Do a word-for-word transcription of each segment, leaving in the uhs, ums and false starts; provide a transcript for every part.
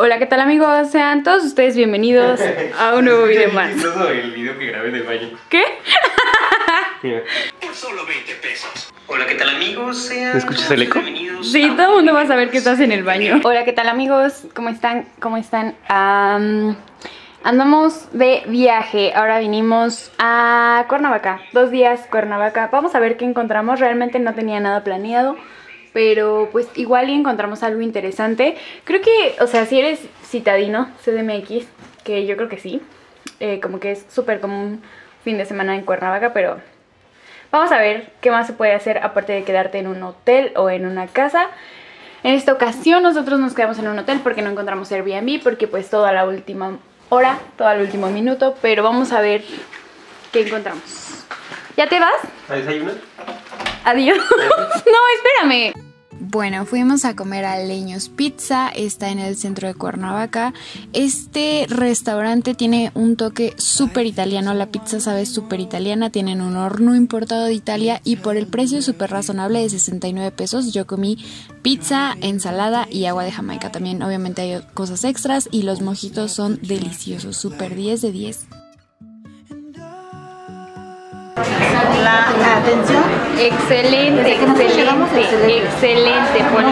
Hola, ¿qué tal amigos? Sean todos ustedes bienvenidos a un nuevo video más. Es chistoso el video que grabé del baño. ¿Qué? Mira. Por solo veinte pesos. Hola, ¿qué tal amigos? Sean ¿Me escuchas el eco? Sí, todo el mundo va a saber que estás en el baño. Hola, ¿qué tal amigos? ¿Cómo están? ¿Cómo están? Um, andamos de viaje. Ahora vinimos a Cuernavaca. Dos días Cuernavaca. Vamos a ver qué encontramos. Realmente no tenía nada planeado, pero pues igual y encontramos algo interesante. Creo que, o sea, si eres citadino, C D M X, que yo creo que sí, eh, como que es súper común fin de semana en Cuernavaca, pero vamos a ver qué más se puede hacer aparte de quedarte en un hotel o en una casa. En esta ocasión nosotros nos quedamos en un hotel porque no encontramos Airbnb, porque pues toda la última hora, todo el último minuto, pero vamos a ver qué encontramos. ¿Ya te vas? ¿A desayunar? Adiós. No, espérame. Bueno, fuimos a comer a Leños Pizza, está en el centro de Cuernavaca. Este restaurante tiene un toque súper italiano, la pizza sabe súper italiana, tienen un horno importado de Italia y por el precio súper razonable de sesenta y nueve pesos yo comí pizza, ensalada y agua de Jamaica. También obviamente hay cosas extras y los mojitos son deliciosos, súper diez de diez. La atención. Excelente, excelente, excelente, excelente. Pon...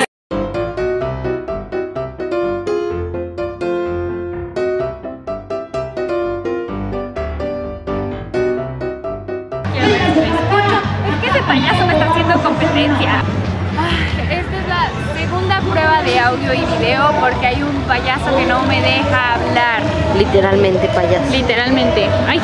Es que ese payaso me está haciendo competencia. Esta es la segunda prueba de audio y video porque hay un payaso que no me deja hablar. Literalmente payaso. Literalmente. Ay.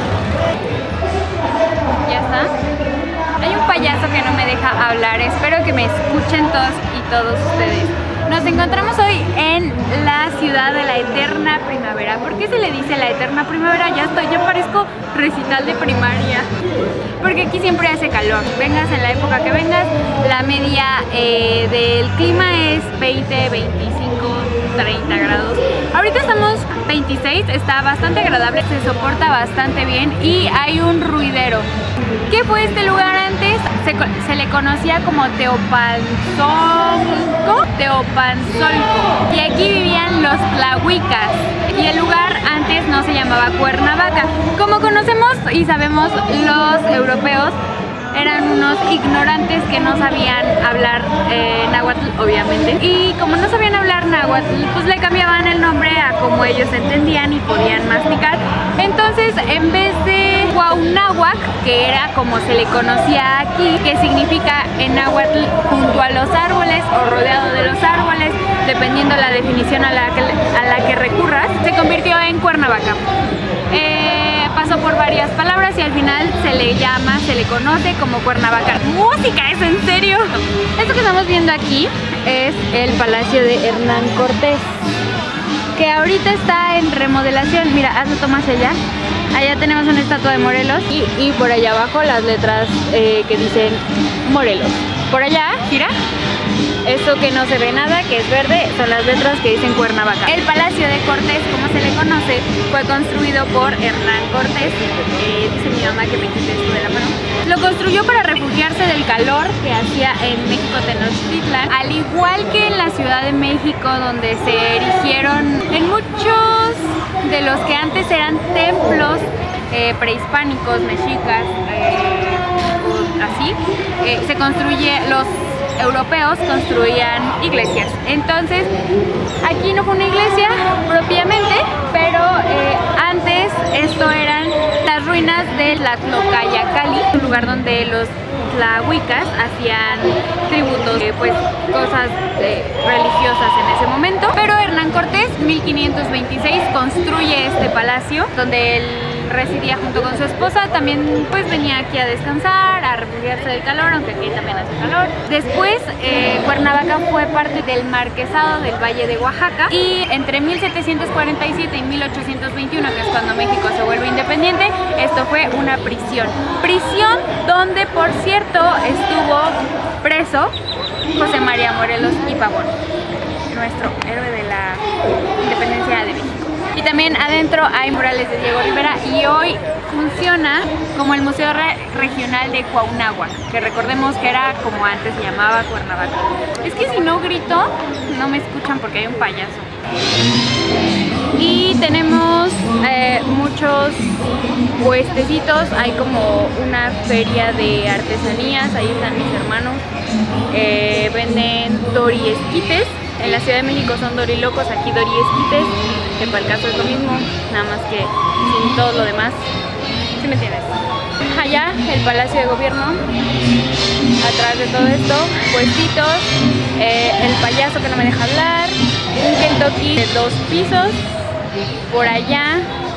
¿Ya está? Hay un payaso que no me deja hablar. Espero que me escuchen todos y todos ustedes. Nos encontramos hoy en la ciudad de la eterna primavera. ¿Por qué se le dice la eterna primavera? Ya estoy, ya parezco recital de primaria. Porque aquí siempre hace calor. Vengas en la época que vengas, la media eh, del clima es veinte, veinticinco, treinta grados. Ahorita estamos veintiséis, está bastante agradable, se soporta bastante bien y hay un ruidero. ¿Qué fue este lugar antes? Se, se le conocía como Teopanzolco, Teopanzolco. Y aquí vivían los tlahuicas. Y el lugar antes no se llamaba Cuernavaca. Como conocemos y sabemos, los europeos eran unos ignorantes que no sabían hablar eh, náhuatl, obviamente. Y como no sabían hablar náhuatl, pues le cambiaban el nombre a como ellos entendían y podían masticar. Entonces, en vez de Cuauhnáhuac, que era como se le conocía aquí, que significa en náhuatl junto a los árboles o rodeado de los árboles, dependiendo la definición a la que, a la que recurras, se convirtió en Cuernavaca. Eh, pasó por varias palabras y al final se le llama, se le conoce como Cuernavaca. ¡Música! ¿Es en serio? Esto que estamos viendo aquí es el Palacio de Hernán Cortés, que ahorita está en remodelación. Mira, hazlo, toma hacia allá. Allá tenemos una estatua de Morelos y, y por allá abajo las letras eh, que dicen Morelos. Por allá, gira. Esto que no se ve nada, que es verde, son las letras que dicen Cuernavaca. El Palacio de Cortés, como se le conoce, fue construido por Hernán Cortés. Eh, dice mi mamá que me quite esto de la mano. Lo construyó para refugiarse del calor que hacía en México Tenochtitlan, al igual que en la Ciudad de México, donde se erigieron en muchos de los que antes eran templos eh, prehispánicos, mexicas, eh, así, eh, se construye los europeos construían iglesias. Entonces aquí no fue una iglesia propiamente, pero eh, antes esto eran las ruinas de Tlatlocayacali, un lugar donde los tlahuicas hacían tributos, eh, pues cosas eh, religiosas en ese momento. Pero Hernán Cortés, mil quinientos veintiséis, construye este palacio donde él residía junto con su esposa. También pues venía aquí a descansar, a refugiarse del calor, aunque aquí también hace calor. Después eh, Cuernavaca fue parte del marquesado del Valle de Oaxaca y entre mil setecientos cuarenta y siete y mil ochocientos veintiuno, que es cuando México se vuelve independiente, esto fue una prisión. Prisión donde, por cierto, estuvo preso José María Morelos y Pavón, nuestro héroe de la independencia de México. Y también adentro hay murales de Diego Rivera y hoy funciona como el Museo Re Regional de Cuauhnáhuac, que recordemos que era como antes se llamaba Cuernavaca. Es que si no grito, no me escuchan porque hay un payaso. Y tenemos eh, muchos puestecitos, hay como una feria de artesanías, ahí están mis hermanos, eh, venden doriesquites, en la Ciudad de México son dorilocos, aquí doriesquites, que para el caso es lo mismo, nada más que sin todo lo demás, ¿sí me entiendes? Allá el Palacio de Gobierno, atrás de todo esto, puestitos, eh, el payaso que no me deja hablar, un Kentucky de dos pisos. Por allá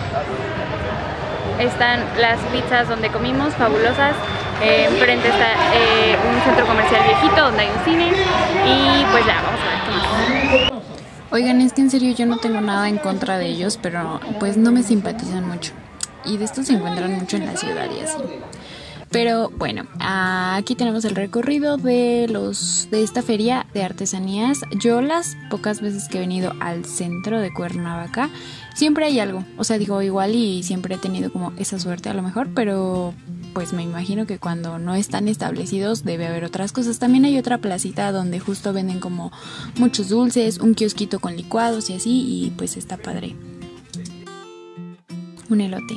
están las pizzas donde comimos, fabulosas. Eh, enfrente está eh, un centro comercial viejito donde hay un cine. Y pues ya, vamos a ver qué más. Oigan, es que en serio yo no tengo nada en contra de ellos, pero pues no me simpatizan mucho. Y de estos se encuentran mucho en la ciudad y así. Pero bueno, aquí tenemos el recorrido de los de esta feria de artesanías. Yo las pocas veces que he venido al centro de Cuernavaca, siempre hay algo. O sea, digo igual y siempre he tenido como esa suerte a lo mejor, pero pues me imagino que cuando no están establecidos debe haber otras cosas. También hay otra placita donde justo venden como muchos dulces, un kiosquito con licuados y así, y pues está padre. Un elote.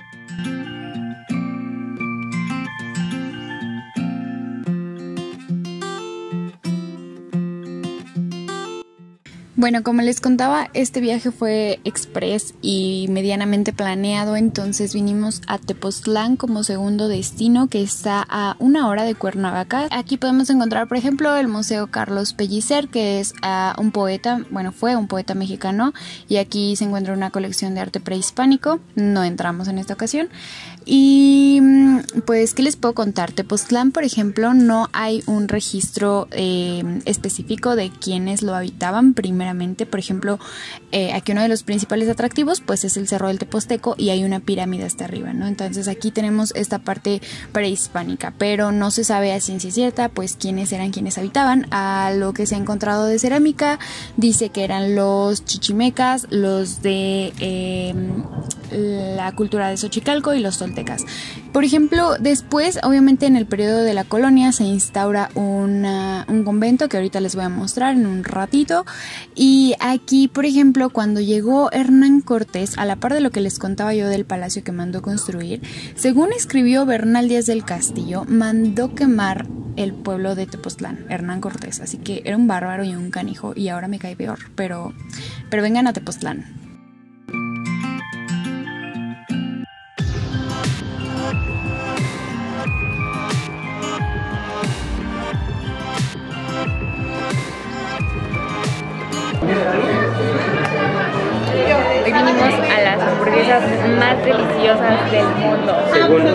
Bueno, como les contaba, este viaje fue express y medianamente planeado, entonces vinimos a Tepoztlán como segundo destino, que está a una hora de Cuernavaca. Aquí podemos encontrar, por ejemplo, el Museo Carlos Pellicer, que es uh, un poeta, bueno, fue un poeta mexicano, y aquí se encuentra una colección de arte prehispánico. No entramos en esta ocasión. Y pues, ¿qué les puedo contar? Tepoztlán, por ejemplo, no hay un registro eh, específico de quienes lo habitaban primeramente. Por ejemplo, eh, aquí uno de los principales atractivos pues es el Cerro del Tepozteco y hay una pirámide hasta arriba, ¿no? Entonces aquí tenemos esta parte prehispánica, pero no se sabe a ciencia cierta pues quiénes eran quienes habitaban. A lo que se ha encontrado de cerámica dice que eran los chichimecas, los de eh, la cultura de Xochicalco y los toltecas. Por ejemplo, después, obviamente en el periodo de la colonia se instaura una, un convento que ahorita les voy a mostrar en un ratito. Y aquí, por ejemplo, cuando llegó Hernán Cortés, a la par de lo que les contaba yo del palacio que mandó construir, según escribió Bernal Díaz del Castillo, mandó quemar el pueblo de Tepoztlán, Hernán Cortés. Así que era un bárbaro y un canijo, y ahora me cae peor, pero, pero vengan a Tepoztlán. Hoy vinimos a las hamburguesas más deliciosas del mundo. Segundo.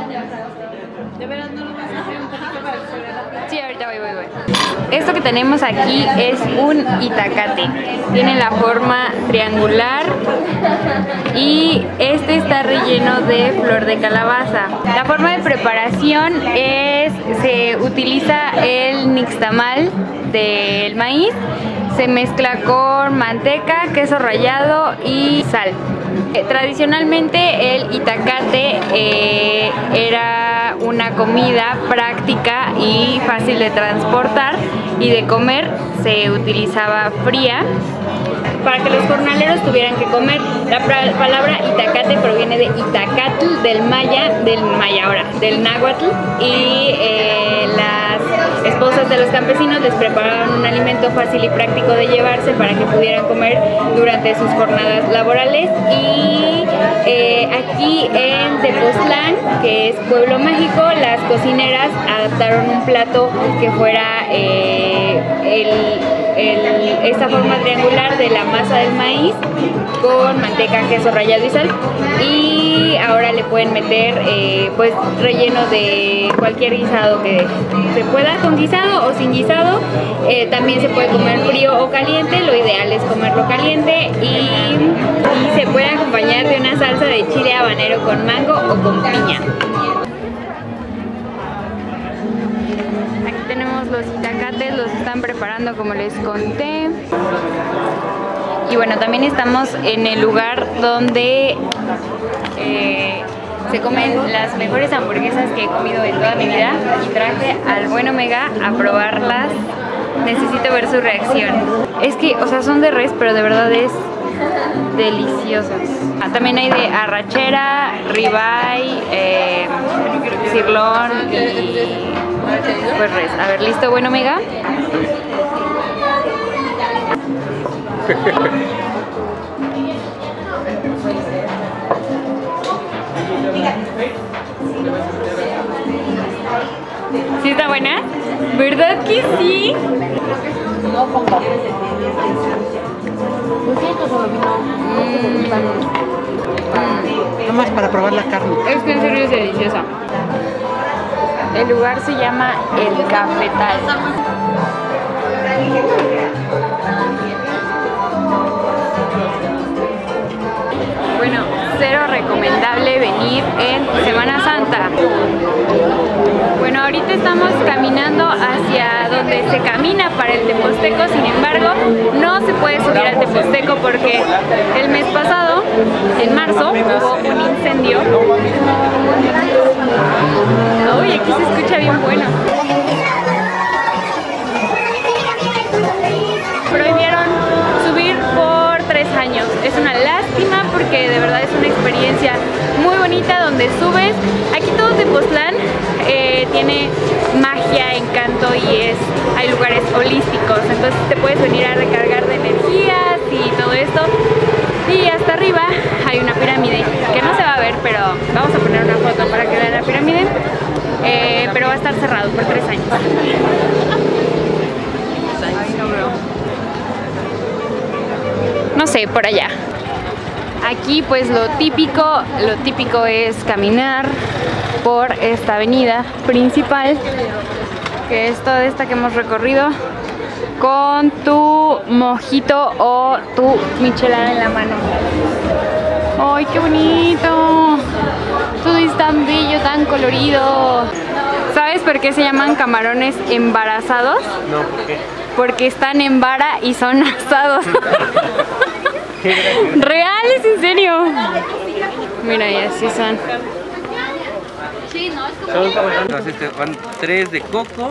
Sí, ahorita voy, voy, voy. Esto que tenemos aquí es un itacate. Tiene la forma triangular y este está relleno de flor de calabaza. La forma de preparación es, se utiliza el nixtamal del maíz, se mezcla con manteca, queso rallado y sal. Eh, tradicionalmente el itacate eh, era una comida práctica y fácil de transportar y de comer. Se utilizaba fría para que los jornaleros tuvieran que comer. La palabra itacate proviene de itacatl, del maya, del maya ahora, del náhuatl, y eh, las esposas de los campesinos les preparaban un alimento fácil y práctico de llevarse para que pudieran comer durante sus jornadas laborales. Y eh, aquí en Tepoztlán, que es pueblo mágico, las cocineras adaptaron un plato que fuera eh, el, el, esta forma triangular de la masa del maíz con manteca, queso rallado y sal, y ahora le pueden meter eh, pues relleno de cualquier guisado que se pueda, con guisado o sin guisado. Eh, también se puede comer frío o caliente, lo ideal es comerlo caliente, y, y se puede acompañar de una salsa de chile habanero con mango o con piña. Aquí tenemos los itacates, los están preparando como les conté. Y bueno, también estamos en el lugar donde eh, se comen las mejores hamburguesas que he comido en toda mi vida, y traje al buen Omega a probarlas Necesito ver su reacción. Es que, o sea, son de res, pero de verdad es deliciosos. Ah, también hay de arrachera, ribeye, eh, sirloin y pues res. A ver, ¿listo? Bueno, Mega. ¿Sí está buena? ¿Verdad que sí? Nada más para probar la carne. Es que en serio es deliciosa. El lugar se llama El Cafetal. Bueno, cero recomendable venir en Semana Santa. Bueno, ahorita estamos caminando hacia donde se camina para el Teposteco, sin embargo, no se puede subir al Teposteco porque el mes pasado, en marzo, hubo un incendio. Uy, aquí se escucha bien bueno. Prohibieron subir por tres años. Es una lástima porque de verdad es una experiencia muy bonita donde subes. Aquí todo Tepoztlán eh, tiene magia, encanto y es, hay lugares holísticos. Entonces te puedes venir a recargar de energías y todo esto. Y hasta arriba hay una pirámide que no se va a ver, pero vamos a poner una foto para que vean la pirámide. Eh, pero va a estar cerrado por tres años. Ay, no veo. No sé, por allá. Aquí pues lo típico, lo típico es caminar por esta avenida principal, que es toda esta que hemos recorrido, con tu mojito o tu michelada en la mano. ¡Ay, qué bonito! Todo es tan bello, tan colorido. ¿Sabes por qué se llaman camarones embarazados? No, ¿por qué? Porque están en vara y son asados. Real, es en serio. Mira, y así son. Entonces este, van tres de coco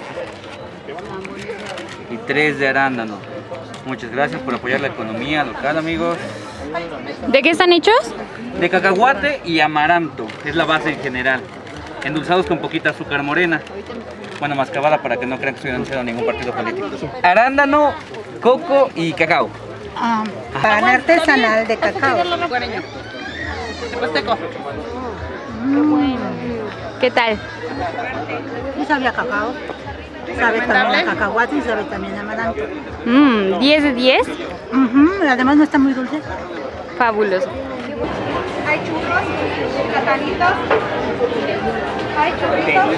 y tres de arándano. Muchas gracias por apoyar la economía local, amigos. ¿De qué están hechos? De cacahuate y amaranto, es la base en general. Endulzados con poquita azúcar morena. Bueno, mascabada para que no crean que estoy anunciando ningún partido político. Arándano, coco y cacao. Ah, pan artesanal de cacao. ¿Qué tal? Y sabe a cacao. Sabe también a cacahuate y sabe también a amaranto. Mmm, diez de diez. Uh-huh, además no está muy dulce. Fabuloso. Hay churros, platanitos, hay churritos.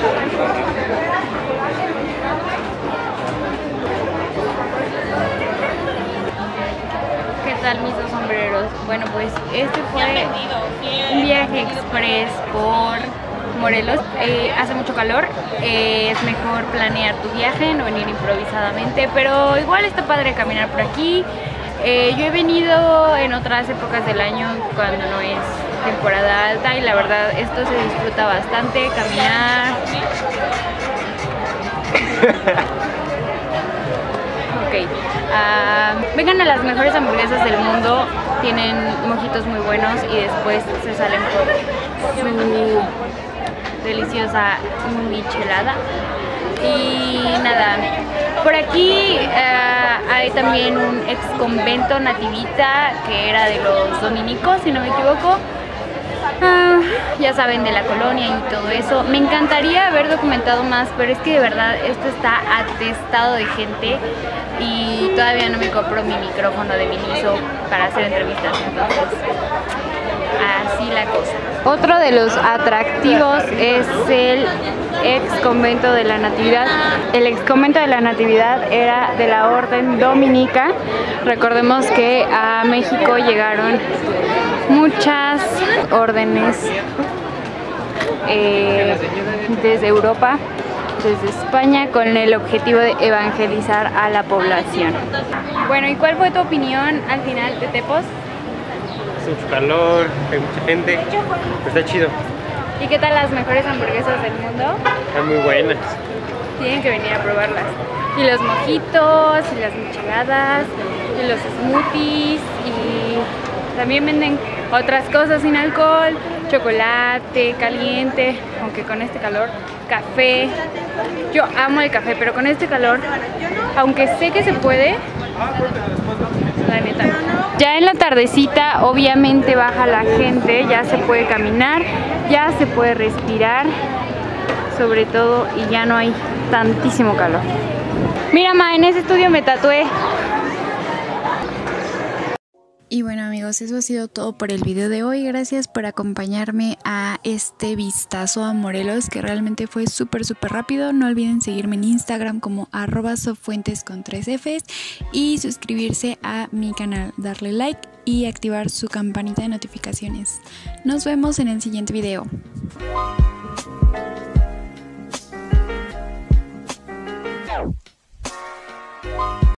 ¿Qué tal mis dos sombreros? Bueno, pues este fue un viaje express por Morelos. Eh, hace mucho calor, eh, es mejor planear tu viaje, no venir improvisadamente, pero igual está padre caminar por aquí. Eh, yo he venido en otras épocas del año cuando no es temporada alta y la verdad esto se disfruta bastante, caminar. Ok, uh, vengan a las mejores hamburguesas del mundo, tienen mojitos muy buenos y después se salen por su deliciosa michelada. Y nada, por aquí uh, hay también un ex convento nativita que era de los dominicos, si no me equivoco. Uh, ya saben, de la colonia y todo eso. Me encantaría haber documentado más, pero es que de verdad esto está atestado de gente y todavía no me compro mi micrófono de Miniso para hacer entrevistas, entonces así la cosa. Otro de los atractivos es el ex convento de la Natividad. El ex convento de la Natividad era de la orden dominica. Recordemos que a México llegaron muchas órdenes eh, desde Europa, desde España, con el objetivo de evangelizar a la población. Bueno, ¿y cuál fue tu opinión al final de Tepos? Hace mucho calor, hay mucha gente, pero está chido. ¿Y qué tal las mejores hamburguesas del mundo? Están muy buenas. tienen que venir a probarlas. Y los mojitos, y las micheladas, y los smoothies, y también venden otras cosas sin alcohol, chocolate caliente, aunque con este calor, café. Yo amo el café, pero con este calor, aunque sé que se puede, la neta no. Ya en la tardecita obviamente baja la gente, ya se puede caminar, ya se puede respirar, sobre todo, y ya no hay tantísimo calor. Mira, ma, en ese estudio me tatué. Y bueno amigos, eso ha sido todo por el video de hoy. Gracias por acompañarme a este vistazo a Morelos, que realmente fue súper súper rápido. No olviden seguirme en Instagram como arroba sofuentes con tres Fs y suscribirse a mi canal, darle like y activar su campanita de notificaciones. Nos vemos en el siguiente video. Chao.